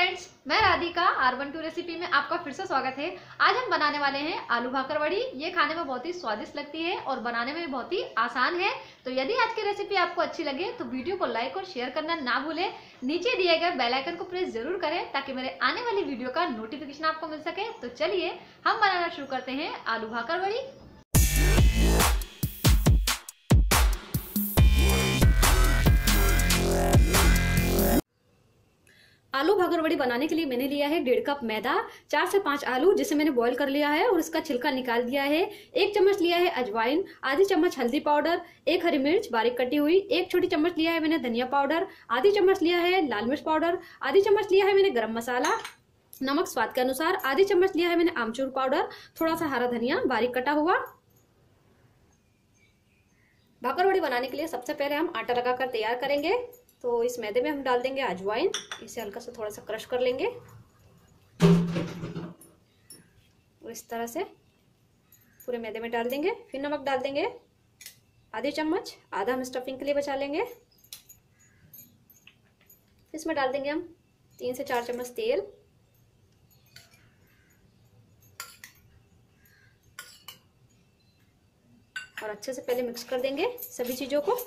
Friends, मैं Radhika R12 recipe में आपका फिर से स्वागत है। आज हम बनाने वाले हैं आलू भाकर वड़ी। ये खाने में बहुत ही स्वादिष्ट लगती है और बनाने में भी बहुत ही आसान है। तो यदि आज की रेसिपी आपको अच्छी लगे तो वीडियो को लाइक और शेयर करना ना भूलें। नीचे दिए गए बेल आइकन को प्रेस जरूर करें ताकि मेरे आने वाली वीडियो का नोटिफिकेशन आपको मिल सके। तो चलिए हम बनाना शुरू करते हैं आलू भाकर वड़ी। आलू भाकर वड़ी बनाने के लिए मैंने लिया है 1.5 कप मैदा, 4 से 5 आलू जिसे मैंने बॉईल कर लिया है और इसका छिलका निकाल दिया है, 1 चम्मच लिया है अजवाइन, आधी चम्मच हल्दी पाउडर, 1 हरी मिर्च बारीक कटी हुई, 1 छोटी चम्मच लिया है मैंने धनिया पाउडर, आधी चम्मच लिया है लाल मिर्च पाउडर, आधी चम्मच लिया है मैंने गरम मसाला, नमक स्वाद के अनुसार, आधी चम्मच लिया है मैंने आमचूर पाउडर, थोड़ा सा हरा धनिया बारीक कटा हुआ। भाकर वड़ी बनाने के लिए सबसे पहले हम आटा लगाकर तैयार करेंगे। तो इस मैदे में हम डाल देंगे अजवाइन, इसे हल्का सा थोड़ा सा क्रश कर लेंगे और इस तरह से पूरे मैदे में डाल देंगे। फिर नमक डाल देंगे आधी चम्मच, आधा हम स्टफिंग के लिए बचा लेंगे। इसमें डाल देंगे हम 3 से 4 चम्मच तेल और अच्छे से पहले मिक्स कर देंगे सभी चीजों को।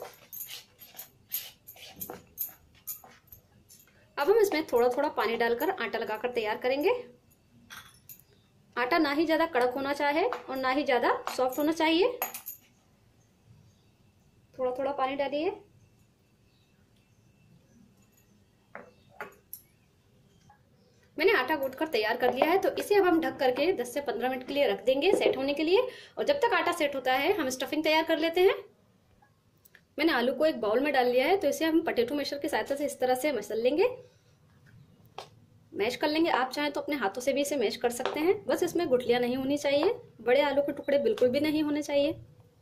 अब हम इसमें थोड़ा थोड़ा पानी डालकर आटा लगाकर तैयार करेंगे। आटा ना ही ज्यादा कड़क होना चाहिए और ना ही ज्यादा सॉफ्ट होना चाहिए। थोड़ा थोड़ा पानी डालिए। मैंने आटा गूंथ कर तैयार कर लिया है, तो इसे अब हम ढक करके 10 से 15 मिनट के लिए रख देंगे सेट होने के लिए। और जब तक आटा सेट होता है हम स्टफिंग तैयार कर लेते हैं। मैंने आलू को एक बाउल में डाल लिया है, तो इसे हम पोटैटो मैशर की सहायता से इस तरह से मसल लेंगे, मैश कर लेंगे। आप चाहें तो अपने हाथों से भी इसे मैश कर सकते हैं, बस इसमें गुठलियां नहीं होनी चाहिए, बड़े आलू के टुकड़े बिल्कुल भी नहीं होने चाहिए।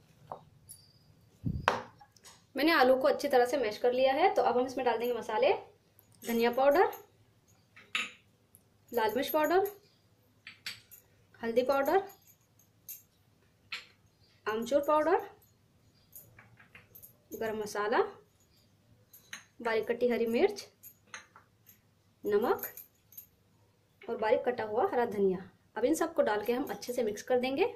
मैंने आलू को अच्छी तरह से मैश कर लिया है, तो अब हम इसमें डाल देंगे मसाले, धनिया पाउडर, लाल मिर्च पाउडर, हल्दी पाउडर, आमचूर पाउडर, गरम मसाला, बारीक कटी हरी मिर्च, नमक और बारीक कटा हुआ हरा धनिया। अब इन सबको डाल के हम अच्छे से मिक्स कर देंगे।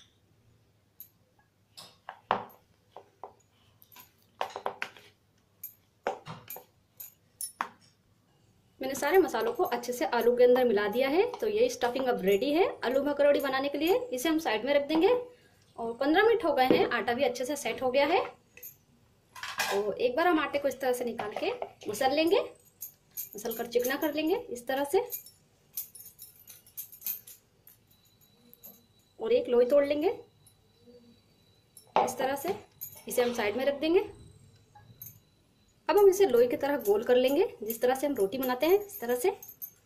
मैंने सारे मसालों को अच्छे से आलू के अंदर मिला दिया है, तो ये स्टफिंग अब रेडी है आलू भाकर वड़ी बनाने के लिए। इसे हम साइड में रख देंगे और 15 मिनट हो गए हैं, आटा भी अच्छे से सेट हो गया है। तो एक बार हम आटे को इस तरह से निकाल के मसल लेंगे, मसल कर चिकना कर लेंगे इस तरह से, और एक लोई तोड़ लेंगे इस तरह से। इसे हम साइड में रख देंगे। अब हम इसे लोई की तरह गोल कर लेंगे, जिस तरह से हम रोटी बनाते हैं इस तरह से,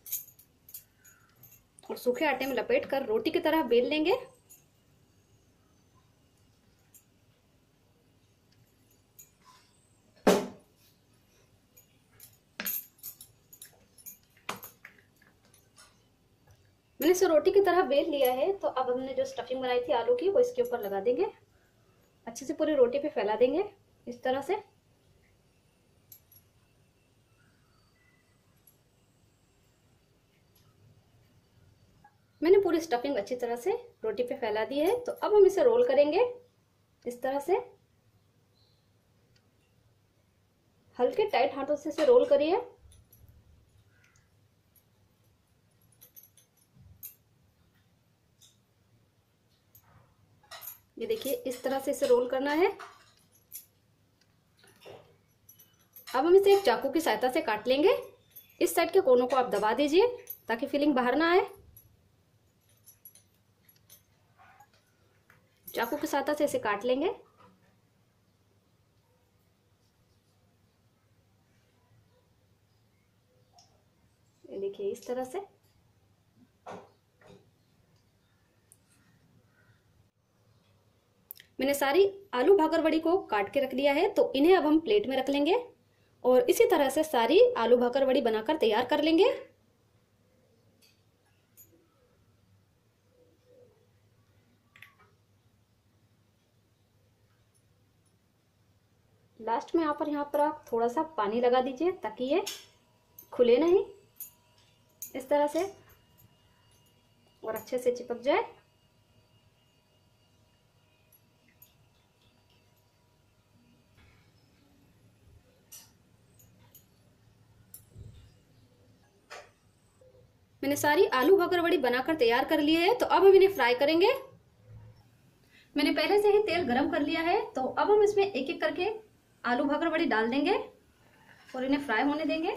और सूखे आटे में लपेट कर रोटी की तरह बेल लेंगे। मैंने इसे रोटी की तरह बेल लिया है, तो अब हमने जो स्टफिंग बनाई थी आलू की वो इसके ऊपर लगा देंगे, अच्छे से पूरी रोटी पे फैला देंगे इस तरह से। मैंने पूरी स्टफिंग अच्छी तरह से रोटी पे फैला दी है, तो अब हम इसे रोल करेंगे इस तरह से। हल्के टाइट हाथों से इसे रोल करिए। ये देखिए इस तरह से इसे रोल करना है। अब हम इसे एक चाकू की सहायता से काट लेंगे। इस साइड के कोनों को आप दबा दीजिए ताकि फिलिंग बाहर ना आए। चाकू की सहायता से इसे काट लेंगे। ये देखिए इस तरह से। मैंने सारी आलू भाकर वड़ी को काट के रख लिया है, तो इन्हें अब हम प्लेट में रख लेंगे और इसी तरह से सारी आलू भाकर वड़ी बनाकर तैयार कर लेंगे। लास्ट में यहाँ पर आप थोड़ा सा पानी लगा दीजिए ताकि ये खुले नहीं। इस तरह से, और अच्छे से चिपक जाए। मैंने सारी आलू भकरवड़ी बनाकर तैयार कर ली है, तो अब हम इन्हें फ्राई करेंगे। मैंने पहले से ही तेल गरम कर लिया है, तो अब हम इसमें एक एक करके आलू भकरवड़ी डाल देंगे और इन्हें फ्राई होने देंगे।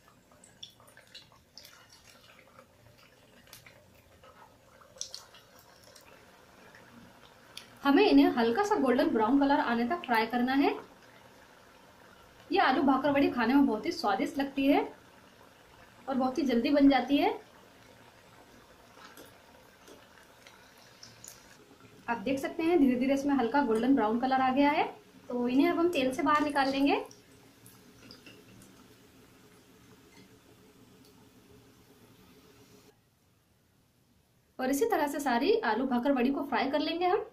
हमें इन्हें हल्का सा गोल्डन ब्राउन कलर आने तक फ्राई करना है। ये आलू भाकरवड़ी खाने में बहुत ही स्वादिष्ट लगती है और बहुत ही जल्दी बन जाती है। आप देख सकते हैं धीरे धीरे इसमें हल्का गोल्डन ब्राउन कलर आ गया है, तो इन्हें अब हम तेल से बाहर निकाल लेंगे। और इसी तरह से सारी आलू भाकरवड़ी को फ्राई कर लेंगे हम।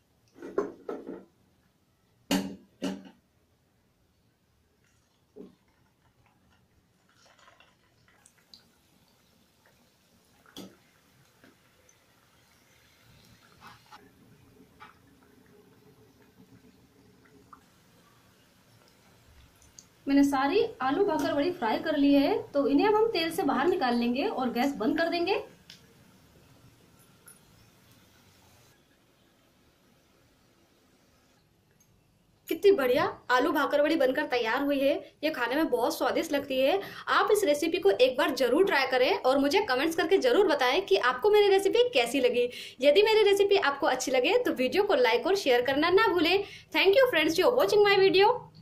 मैंने सारी आलू भाकरवड़ी फ्राई कर ली है, तो इन्हें अब हम तेल से बाहर निकाल लेंगे और गैस बंद कर देंगे। कितनी बढ़िया आलू भाकरवड़ी बनकर तैयार हुई है। ये खाने में बहुत स्वादिष्ट लगती है। आप इस रेसिपी को एक बार जरूर ट्राई करें और मुझे कमेंट्स करके जरूर बताएं कि आपको मेरी रेसिपी कैसी लगी। यदि मेरी रेसिपी आपको अच्छी लगे तो वीडियो को लाइक और शेयर करना ना भूलें। Thank you friends for watching my video.